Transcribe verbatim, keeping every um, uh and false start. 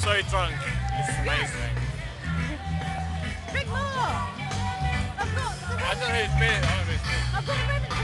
so drunk. It's amazing. Big more! I've got the I don't know who's been. I don't know who's been. I've got the